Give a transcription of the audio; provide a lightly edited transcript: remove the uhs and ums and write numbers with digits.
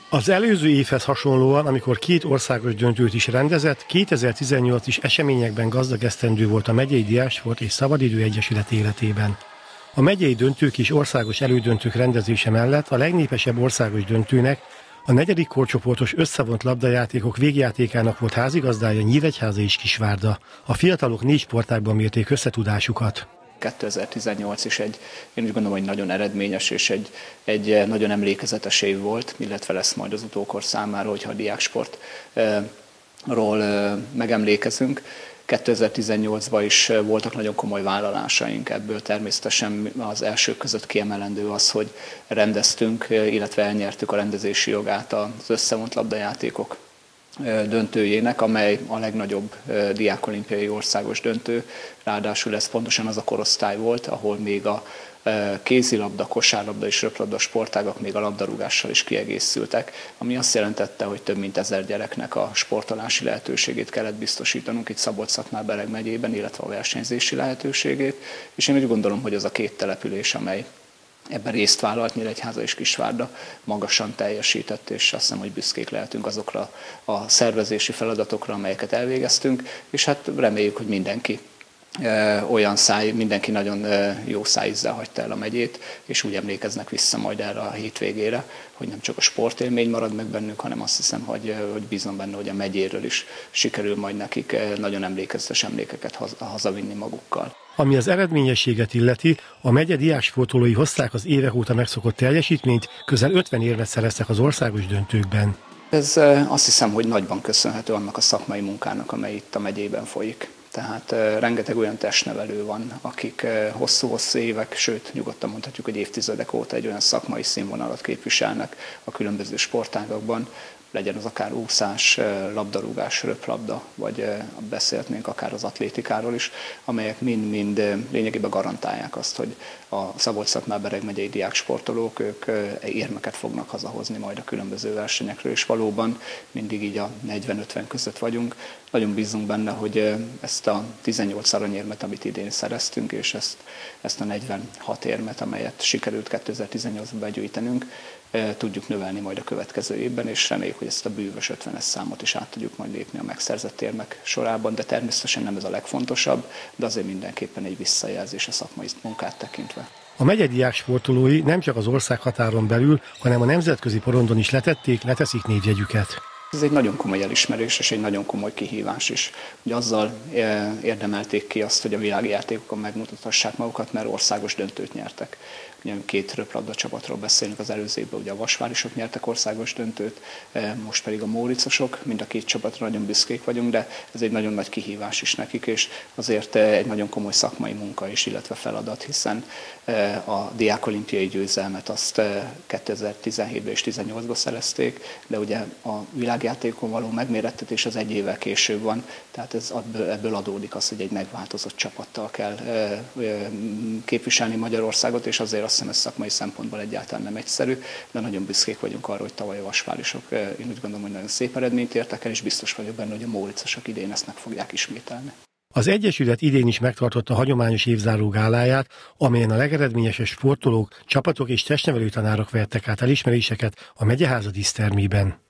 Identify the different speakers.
Speaker 1: Az előző évhez hasonlóan, amikor két országos döntőt is rendezett, 2018 is eseményekben gazdag esztendő volt a Megyei Diáksport és Szabadidő Egyesület életében. A megyei döntők és országos elődöntők rendezése mellett a legnépesebb országos döntőnek, a 4. korcsoportos összevont labdajátékok végjátékának volt házigazdája Nyíregyháza és Kisvárda. A fiatalok 4 sportágban mérték összetudásukat.
Speaker 2: 2018 is én úgy gondolom, hogy nagyon eredményes és egy nagyon emlékezetes év volt, illetve lesz majd az utókor számára, hogyha a diáksportról megemlékezünk. 2018-ban is voltak nagyon komoly vállalásaink, ebből természetesen az elsők között kiemelendő az, hogy rendeztünk, illetve elnyertük a rendezési jogát az összevont labdajátékok döntőjének, amely a legnagyobb diákolimpiai országos döntő, ráadásul ez pontosan az a korosztály volt, ahol még a kézilabda, kosárlabda és röplabda sportágak még a labdarúgással is kiegészültek, ami azt jelentette, hogy több mint 1000 gyereknek a sportolási lehetőségét kellett biztosítanunk itt Szabolcs-Szatmár-Bereg megyében, illetve a versenyzési lehetőségét, és én úgy gondolom, hogy az a 2 település, amely ebben részt vállalt, Nyíregyháza és Kisvárda magasan teljesített, és azt hiszem, hogy büszkék lehetünk azokra a szervezési feladatokra, amelyeket elvégeztünk, és hát reméljük, hogy mindenki nagyon jó szájízzel hagyta el a megyét, és úgy emlékeznek vissza majd erre a hétvégére, hogy nem csak a sportélmény marad meg bennünk, hanem azt hiszem, hogy bízom benne, hogy a megyéről is sikerül majd nekik nagyon emlékezetes emlékeket hazavinni magukkal.
Speaker 1: Ami az eredményességet illeti, a megye diáksportolói hozták az évek óta megszokott teljesítményt, közel 50 érmet szereztek az országos döntőkben.
Speaker 2: Ez azt hiszem, hogy nagyban köszönhető annak a szakmai munkának, amely itt a megyében folyik. Tehát rengeteg olyan testnevelő van, akik hosszú-hosszú évek, sőt nyugodtan mondhatjuk, hogy évtizedek óta egy olyan szakmai színvonalat képviselnek a különböző sportágakban, legyen az akár úszás, labdarúgás, röplabda, vagy beszélhetnénk akár az atlétikáról is, amelyek mind-mind lényegében garantálják azt, hogy a Szabolcs-Szatmár-Bereg megyei diáksportolók, ők érmeket fognak hazahozni majd a különböző versenyekről, és valóban mindig így a 40-50 között vagyunk. Nagyon bízunk benne, hogy ezt a 18 aranyérmet, amit idén szereztünk, és ezt a 46 érmet, amelyet sikerült 2018-ban begyűjtenünk, tudjuk növelni majd a következő évben, és reméljük, hogy ezt a bűvös 50-es számot is át tudjuk majd lépni a megszerzett érmek sorában, de természetesen nem ez a legfontosabb, de azért mindenképpen egy visszajelzés a szakmai munkát tekintve.
Speaker 1: A megye diáksportolói nem csak az országhatáron belül, hanem a nemzetközi porondon is leteszik névjegyüket.
Speaker 2: Ez egy nagyon komoly elismerés és egy nagyon komoly kihívás is. Ugye azzal érdemelték ki azt, hogy a világjátékokon megmutathassák magukat, mert országos döntőt nyertek. Ugye 2 röplabda csapatról beszélünk az előző évben, ugye a vasvárisok nyertek országos döntőt, most pedig a móricosok, mind a 2 csapatra nagyon büszkék vagyunk, de ez egy nagyon nagy kihívás is nekik, és azért egy nagyon komoly szakmai munka is, illetve feladat, hiszen a diákolimpiai győzelmet azt 2017-ben és 2018-ban szerezték, de ugye a világjátékon való megmérettetés az 1 évvel később van, tehát ebből adódik az, hogy egy megváltozott csapattal kell képviselni Magyarországot, és azért azt hiszem, ez szakmai szempontból egyáltalán nem egyszerű, de nagyon büszkék vagyunk arra, hogy tavaly a vasvárisok, én úgy gondolom, hogy nagyon szép eredményt értek el, és biztos vagyok benne, hogy a móricosok idén ezt meg fogják ismételni.
Speaker 1: Az Egyesület idén is megtartotta a hagyományos évzáró gáláját, amelyen a legeredményesebb sportolók, csapatok és testnevelő tanárok vertek át elismeréseket a megyeháza dísztermében.